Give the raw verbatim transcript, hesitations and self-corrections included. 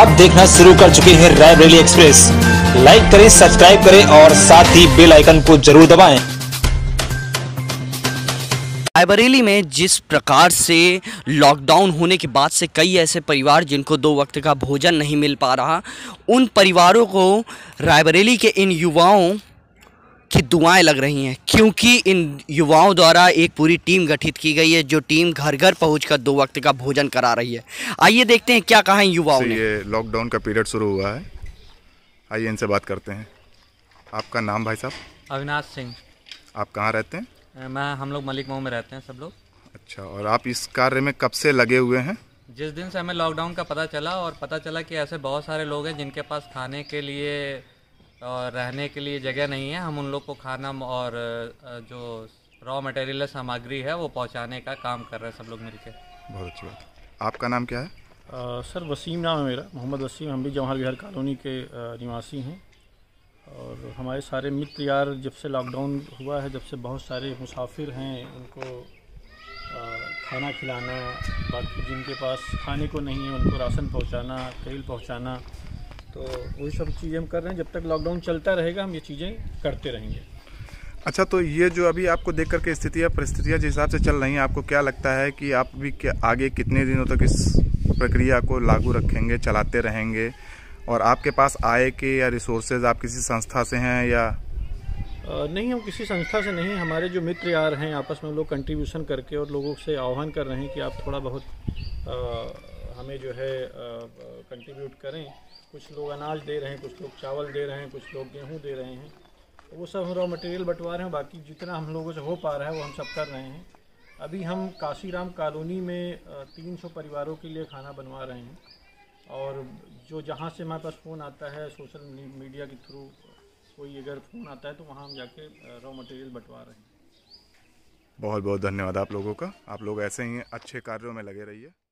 आप देखना शुरू कर चुके हैं रायबरेली एक्सप्रेस। लाइक करें, सब्सक्राइब करें और साथ ही बेल आइकन को जरूर दबाएं। रायबरेली में जिस प्रकार से लॉकडाउन होने के बाद से कई ऐसे परिवार जिनको दो वक्त का भोजन नहीं मिल पा रहा, उन परिवारों को रायबरेली के इन युवाओं की दुआएं लग रही हैं, क्योंकि इन युवाओं द्वारा एक पूरी टीम गठित की गई है जो टीम घर घर पहुंचकर दो वक्त का भोजन करा रही है। आइए देखते हैं क्या कहा है युवाओं ने। ये लॉकडाउन का पीरियड शुरू हुआ है, आइए इनसे बात करते हैं। आपका नाम भाई साहब? अविनाश सिंह। आप कहाँ रहते हैं? मैं हम लोग मलिक मऊ में रहते हैं सब लोग। अच्छा, और आप इस कार्य में कब से लगे हुए हैं? जिस दिन से हमें लॉकडाउन का पता चला और पता चला कि ऐसे बहुत सारे लोग हैं जिनके पास खाने के लिए और रहने के लिए जगह नहीं है, हम उन लोग को खाना और जो रॉ मटेरियल सामग्री है वो पहुंचाने का काम कर रहे हैं सब लोग मिलके। बहुत अच्छी बात। आपका नाम क्या है? आ, सर वसीम नाम है मेरा, मोहम्मद वसीम। हम भी जवाहर विहार कॉलोनी के निवासी हैं और हमारे सारे मित्र यार जब से लॉकडाउन हुआ है, जब से बहुत सारे मुसाफिर हैं, उनको आ, खाना खिलाना, बाकी जिनके पास खाने को नहीं है उनको राशन पहुंचाना, तेल पहुंचाना, तो वही सब चीज़ें हम कर रहे हैं। जब तक लॉकडाउन चलता रहेगा हम ये चीज़ें करते रहेंगे। अच्छा, तो ये जो अभी आपको देख करके स्थितियाँ परिस्थितियाँ जिस हिसाब से चल रही हैं, आपको क्या लगता है कि आप भी क्या आगे कितने दिनों तक इस प्रक्रिया को लागू रखेंगे, चलाते रहेंगे? और आपके पास आय के या रिसोर्सेज आप किसी संस्था से हैं या? आ, नहीं, हम किसी संस्था से नहीं। हमारे जो मित्र यार हैं आपस में लोग कंट्रीब्यूशन करके और लोगों से आह्वान कर रहे हैं कि आप थोड़ा बहुत आ, हमें जो है कंट्रीब्यूट करें। कुछ लोग अनाज दे रहे हैं, कुछ लोग चावल दे रहे हैं, कुछ लोग गेहूं दे रहे हैं, तो वो सब हम रॉ मटेरियल बंटवा रहे हैं। बाकी जितना हम लोगों से हो पा रहा है वो हम सब कर रहे हैं। अभी हम काशीराम कॉलोनी में तीन सौ परिवारों के लिए खाना बनवा रहे हैं और जो जहाँ से हमारे पास फ़ोन आता है सोशल मीडिया के थ्रू, कोई अगर फ़ोन आता है तो वहाँ हम जाके रॉ मटेरियल बंटवा रहे हैं। बहुत बहुत धन्यवाद आप लोगों का। आप लोग ऐसे ही अच्छे कार्यों में लगे रहिए।